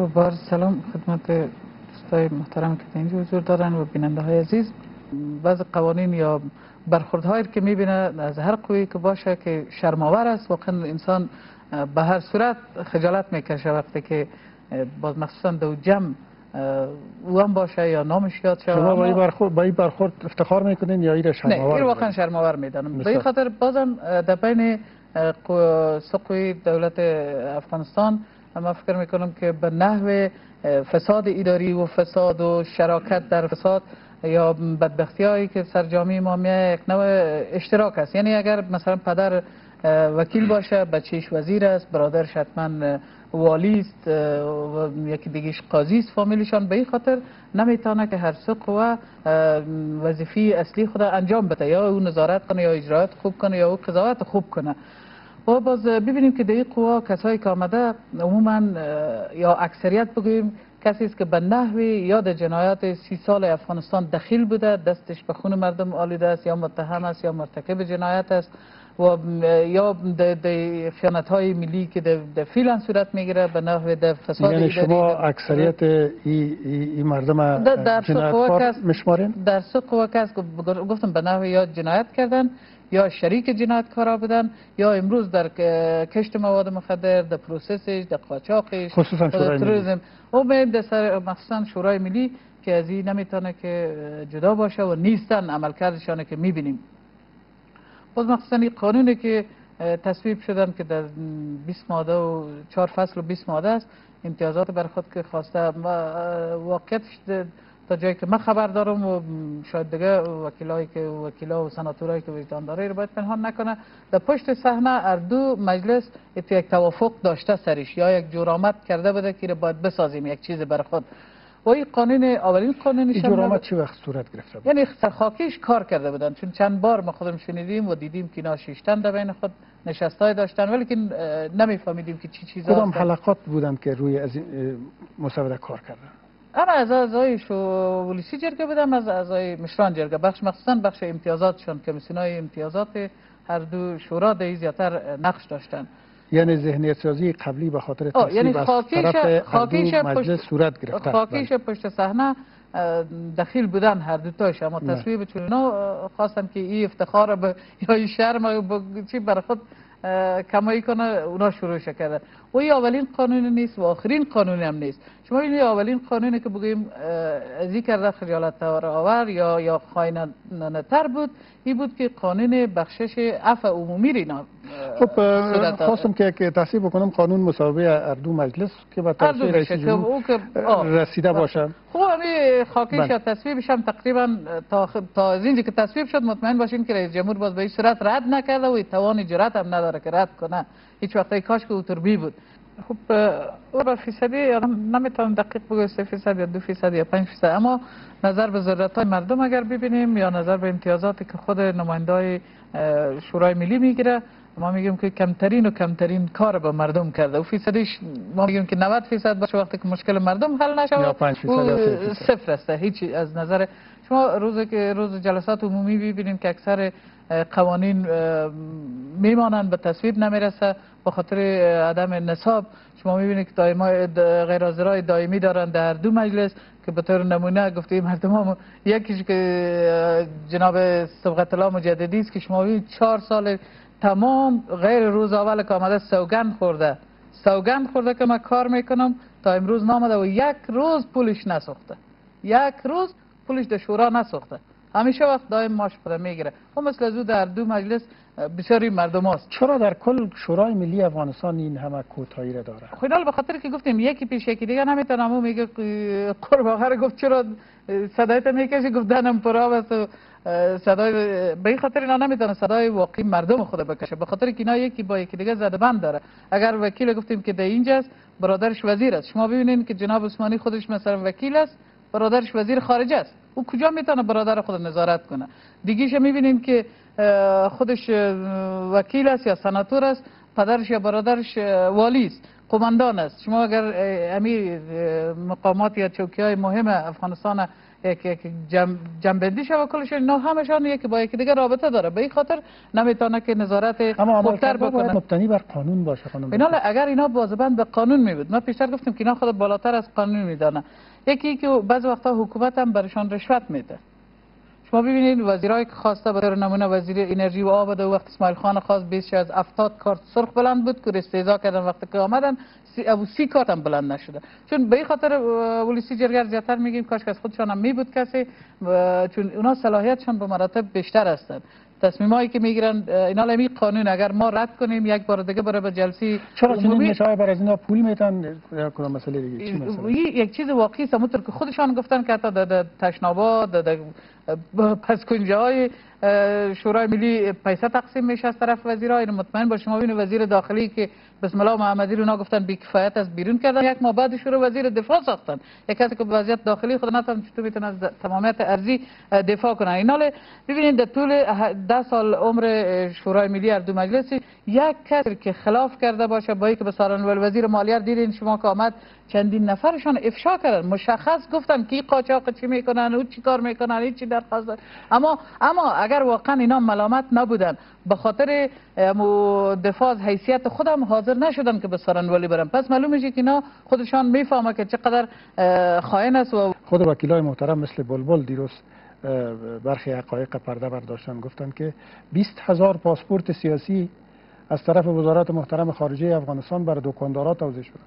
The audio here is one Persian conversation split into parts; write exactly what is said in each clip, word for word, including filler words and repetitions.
بار سلام خدمت دوستای محترم که اینجا حضور دارن و بیننده های عزیز. بعض قوانین یا برخوردهایی که میبینه از هر قوی که باشه که شرم‌آور است، واقعا انسان به هر صورت خجالت میکشه وقتی که باز مخصوصا دو جمع او هم باشه یا نامش یاد شه. شما با این برخورد با این برخورد افتخار میکنین یا این شرم‌آور؟ نه، این واقعا شرم‌آور میدانم. به این خاطر بازم در بین سقوی دولت افغانستان من فکر میکنم که به نحو فساد اداری و فساد و شراکت در فساد یا بدبختی هایی که سر جامعه ما میاد یک نوع اشتراک است. یعنی اگر مثلا پدر وکیل باشه، بچهش وزیر است، برادرش حتما والی است و یکی دیگهش قاضی است فامیلشان، به این خاطر نمیتونه که هر سه قوه وظیفه اصلی خود انجام بده، یا او نظارت کنه یا اجرات خوب کنه یا او قضاوت خوب کنه. و باز ببینیم که در این قوا کسایی که آمده عموما یا اکثریت بگوییم کسی است که به نحوی یا در جنایات سی سال افغانستان دخیل بوده، دستش به خون مردم آلوده است، یا متهم است یا مرتکب جنایت است و یا در خیانت های ملی که در فعلا صورت میگیره به نحو در فساد. یعنی شما اکثریت این ای, ای مردم جنایتکار میشمارین؟ در سه قوا کس گفتم به نحو یا جنایت کردن یا شریک جنایتکارا بودن یا امروز در کشت مواد مخدر، در پروسسش، در قاچاقش، خصوصا شورای ملی و در سر مخصوصا شورای ملی که از این نمیتونه که جدا باشه و نیستن عملکردشانه که میبینیم. باز مخصوصا این قانونی که تصویب شدن که در بیست ماده و چهار فصل و بیست ماده است، امتیازات بر خود که خواسته، واقعیتش تا جایی که من خبر دارم و شاید دیگه وکیلایی که وکیلا و سناتورایی که وجدان داره رو باید پنهان نکنه، در پشت صحنه هر دو مجلس یک توافق داشته سرش یا یک جرامت کرده بوده که باید بسازیم یک چیز بر خود. و این قانون اولین قانونی این جرامت چه وقت صورت گرفته بود؟ یعنی سرخاکیش کار کرده بودن، چون چند بار ما خودم شنیدیم و دیدیم که اینا شیشتن در بین خود نشستای داشتن، ولی که نمیفهمیدیم که چی چیزا کدام حلقات بودن که روی از این مسوده کار کردن؟ انا از اعضای شولیسی جرگه بودم، از اعضای مشران جرگه، بخش مخصوصا بخش امتیازاتشون، کمیسیونای امتیازات هر دو شورا در زیاتر نقش داشتن. یعنی ذهنیت سازی قبلی به خاطر تصویب یعنی از طرف خاکیش مجلس صورت گرفته. خاکیش پشت صحنه دخیل بودن هر دو تاش، اما تصویب چون اینا خواستن که این افتخار به یا این شرم چی بر خود کمایی کنه، اونا شروع کرده. و این اولین قانون نیست و آخرین قانون هم نیست. شما ببینید اولین قانونی که بگوییم از این کرده خجالت آور یا یا خائنانه تر بود، این بود که قانون بخشش عفو عمومی اینا. خب خواستم که که تصویب بکنم قانون مسابقه اردو مجلس که به تصویب رئیس جمهور رسیده باشه. خب همین خاکیش تصویبش هم تقریبا تا تا از اینجا که تصویب شد مطمئن باشین که رئیس جمهور باز به این صورت رد نکرده و توان جرأت هم نداره که رد کنه. هیچ وقتی کاش که اوتربی بود. خب او به فیصدی نمیتونم دقیق بگم سه فیصد یا دو فیصد یا پنج فیصد، اما نظر به ضرورت های مردم اگر ببینیم یا نظر به امتیازاتی که خود نمایندای شورای ملی میگیره، ما میگیم که کمترین و کمترین کار به مردم کرده و فیصدیش ما میگیم که نود فیصد باشه وقتی که مشکل مردم حل نشه یا پنج فیصد یا سه فیصد صفر است. هیچ از نظر شما روزی که روز جلسات عمومی ببینیم که اکثر قوانین میمانند به تصویب نمیرسه به خاطر عدم نصاب. شما میبینید که دائما غیر حاضرای دائمی دارن در دو مجلس که به طور نمونه گفتیم مردم هم یکیش که جناب صبغت الله مجددی است که شما ببینید چهار سال تمام غیر روز اول که آمده سوگند خورده سوگند خورده که من کار میکنم تا امروز نامده و یک روز پولش نسوخته، یک روز پولش در شورا نسوخته، همیشه وقت دائم ماش خود میگیره. و مثل از او در دو مجلس بسیاری مردم هست. چرا در کل شورای ملی افغانستان این همه کوتاهی را داره؟ خیلی به خاطر که گفتیم یکی پیش یکی دیگه نمیتونه. همون میگه قرباغه گفت چرا صدایت میکشی، گفت دهنم پرآب است و صدای به این خاطر اینا نمیتونه صدای واقعی مردم خود بکشه، به خاطر که اینا یکی با یکی دیگه زده بند داره. اگر وکیل گفتیم که در اینجاست برادرش وزیر است، شما ببینید که جناب عثمانی خودش مثلا وکیل است، برادرش وزیر خارجه است، او کجا میتونه برادر خود نظارت کنه؟ دیگیش میبینیم که خودش وکیل است یا سناتور است، پدرش یا برادرش والی است، قماندان است. شما اگر امیر مقامات یا چوکی های مهم افغانستان یک یک جنبندی شو کلش اینا همشان یکی با یکی دیگه رابطه داره. به این خاطر نمیتونه که نظارت خوبتر بکنه. مبتنی بر قانون باشه خانم. اینا اگر اینا بازبند به قانون می بود، ما پیشتر گفتیم که اینا خود بالاتر از قانون میدانه. یکی که بعضی وقتا حکومت هم برشان رشوت میده. شما ببینید وزیرایی که خواسته به طور نمونه وزیر انرژی و آب و وقت اسماعیل خان خواست بیش از هفتاد کارت سرخ بلند بود که استهزا کردن وقتی که آمدن سی ابو سی کارت هم بلند نشده. چون به این خاطر ولسی جرگر زیادتر میگیم کاش که از خودشان هم می بود کسی، چون اونا صلاحیتشان به مراتب بیشتر هستند. تصمیمایی که میگیرن اینا لمی قانون اگر ما رد کنیم یک بار دیگه برای به جلسه چرا چنین نشای بر از اینا پول میتن یا کدام مسئله دیگه چی مثلا یک چیز واقعی است همونطور که خودشان گفتن که حتی در تشنابات در پس کنجه های شورای ملی پیسه تقسیم میشه از طرف وزیرای. مطمئن باش شما ببینید وزیر داخلی که بسم الله محمدی رو گفتن بی کفایت از بیرون کردن، یک ماه بعد شروع وزیر دفاع ساختن. یک کسی که وضعیت داخلی خود نتونه چطور میتونه از تمامیت ارضی دفاع کنه. اینا ببینید در طول ده سال عمر شورای ملی اردو مجلس یک کسی که خلاف کرده باشه با اینکه به سالن وزیر مالیه دیدین شما که آمد چندین نفرشان افشا کردن، مشخص گفتن که این قاچاق چی میکنن و چی کار میکنن این چی درخواست. اما اما اگر واقعا اینا ملامت نبودن به خاطر دفاع از حیثیت خودم حاضر نشدن که به سارنولی برن، پس معلوم میشه که اینا خودشان میفهمه که چقدر خائن است. و خود وکیلای محترم مثل بلبل دیروز برخی حقایق پرده برداشتن، گفتن که بیست هزار پاسپورت سیاسی از طرف وزارت محترم خارجه افغانستان بر دکاندارا توزیع شده.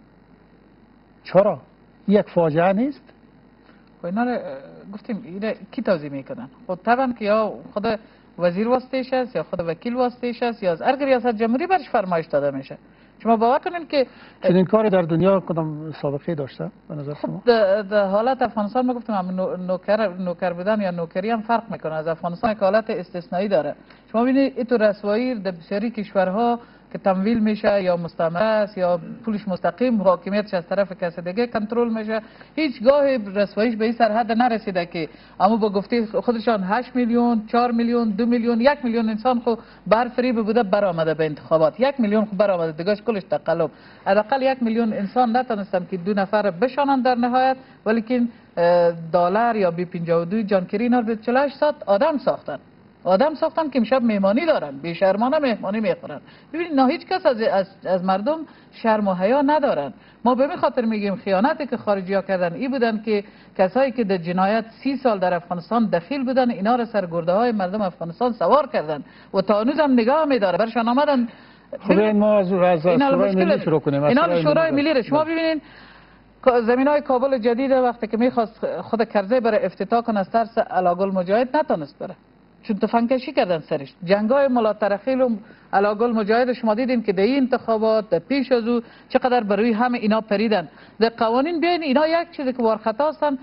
چرا؟ یک فاجعه نیست؟ اینا رو گفتیم اینا کی توزیع میکنن؟ خود طبعا که یا خود وزیر واسطهش است یا خود وکیل واسطهش است یا از هر ریاست جمهوری برش فرمایش داده میشه. شما باور کنین که چنین کاری در دنیا کدام سابقه داشته به نظر شما؟ در حالت افغانستان ما گفتم هم نوکر نوکر بودن یا نوکری هم فرق میکنه. از افغانستان یک حالت استثنایی داره. شما ببینید این تو رسوایی در بسیاری کشورها که تمویل میشه یا مستعمره است یا پولش مستقیم حاکمیتش از طرف کسی دیگه کنترل میشه، هیچگاه رسواییش به این سرحد نرسیده که اما با گفته خودشان هشت میلیون، چهار میلیون، دو میلیون، یک میلیون انسان خو بر فریب بوده برآمده به انتخابات. یک میلیون خو برآمده دیگهش کلش تقلب. حداقل یک میلیون انسان نتونستن که دو نفر بشانن در نهایت، ولیکن دلار یا بی پنجاه و دو جانکری اینا رو چهل و هشت ساعت آدم ساختن. آدم ساختن که امشب مهمانی دارن، بی شرمانه مهمانی میخورن. ببینید نه هیچ کس از, از, از مردم شرم و حیا ندارن. ما به این خاطر میگیم خیانتی که خارجی ها کردن ای بودن که کسایی که در جنایت سی سال در افغانستان دخیل بودن اینا رو سرگرده های مردم افغانستان سوار کردن و تا هنوز هم نگاه میداره برشان آمدن. خب ما از از شورای ملی شروع کنیم. اینا شورای ملی شما ببینید زمین های کابل جدید وقتی که میخواست خود کرزی برای افتتاح کنه از ترس علاگل مجاهد نتونست بره، چون تفنگکشی کردن سرش. جنگای ملا ترخیل و علاگل مجاهد شما دیدین که در این انتخابات در پیش از او چقدر بروی همه اینا پریدن. در قوانین بیاین اینا یک چیزی که وارخطا هستن.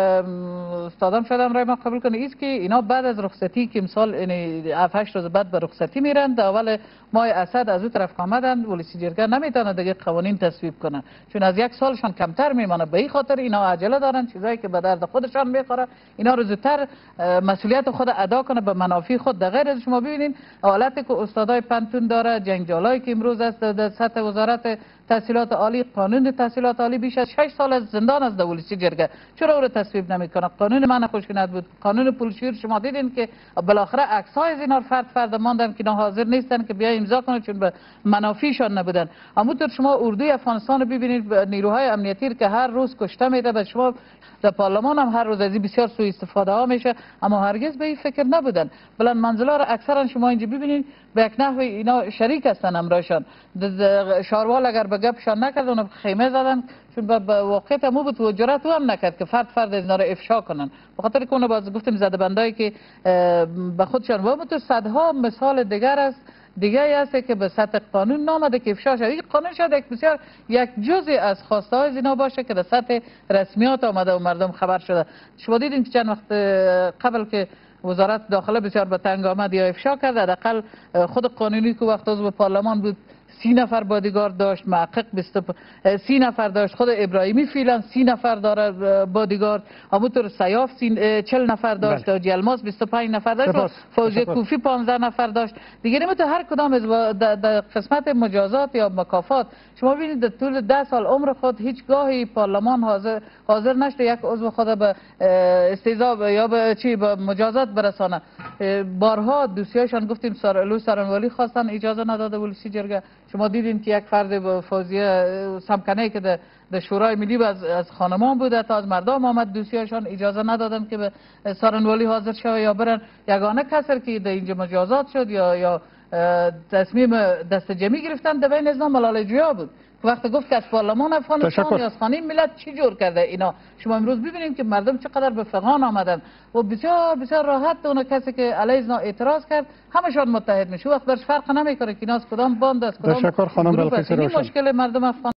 استادم شدم رای ما قبول کنه ایست که اینا بعد از رخصتی که امسال یعنی هفت هشت روز بعد به رخصتی میرن، در اول ماه اسد از اون طرف آمدن ولسی جرگه نمیتونه دیگه قوانین تصویب کنن چون از یک سالشان کمتر میمانه. به این خاطر اینا عجله دارن چیزایی که به درد خودشان میخوره اینا رو زودتر مسئولیت خود ادا کنه به منافع خود. در غیر از شما ببینین حالتی که استادای پنتون داره، جنجالایی که امروز است در سطح وزارت تحصیلات عالی، قانون تحصیلات عالی بیش از شش سال از زندان از دولتی جرگه چرا او رو تصویب نمیکنه؟ قانون من خوشینت بود، قانون پولشویی شما دیدین که بالاخره عکس‌های از اینا فرد فرد ماندن که اینا حاضر نیستن که بیا امضا کنن چون به منافعشان نبودن. همونطور شما اردوی افغانستان رو ببینید، نیروهای امنیتی که هر روز کشته میده، به شما در پارلمان هم هر روز از این بسیار سوء استفاده ها میشه، اما هرگز به این فکر نبودن. بلند منزلا رو اکثرا شما اینجا ببینید به یک نحوی اینا شریک هستن امرایشان. شاروال اگر به گپشان نکردن خیمه زدن چون به واقعیت مو بود و جرأت هم نکرد که فرد فرد از اینا رو افشا کنن، به خاطر که اون باز گفتیم زده بندایی که به خودشان و تو صدها مثال دیگر است دیگه هست که به سطح قانون نامده که افشا شد. این قانون شاید یک بسیار یک جزئی از خواسته های اینا باشه که در سطح رسمیات آمده و مردم خبر شده. شما دیدین که چند وقت قبل که وزارت داخله بسیار به تنگ آمد یا افشا کرد، حداقل خود قانونی که وقت عضو پارلمان بود سی نفر بادیگارد داشت، محقق بیست سی نفر داشت، خود ابراهیمی فعلا سی نفر داره بادیگارد، همونطور سیاف چهل نفر داشت، بله. حاجی الماس بیست و پنج نفر داشت، فوزی کوفی پانزده نفر داشت. دیگه نمیتونه هر کدام از در قسمت مجازات یا مکافات شما ببینید در طول ده سال عمر خود هیچ گاهی پارلمان حاضر حاضر نشده یک عضو خود به استیضاح یا به چی به مجازات برسانه. بارها دوستیاشان گفتیم سارلو سارنوالی خواستن اجازه نداده ولسی جرگه. شما دیدین که یک فرد به فوزیه سمکنه که در در شورای ملی از از خانمان بوده تا از مردم آمد، دوستیاشان اجازه ندادن که به سارنوالی حاضر شوه یا برن. یگانه کسر که در اینجا مجازات شد یا یا تصمیم دست جمعی گرفتن در بین نظام ملال جویا بود. وقتی گفت که از پارلمان افغانستان یا از خانه ملت چی جور کرده اینا. شما امروز ببینیم که مردم چقدر به فغان آمدن و بسیار بسیار راحت اون کسی که علیه اینا اعتراض کرد همشان متحد میشه. وقت درش فرق نمیکنه که اینا از کدام باند است کدام تشکر خانم بلقیس روشن. مشکل مردم افغان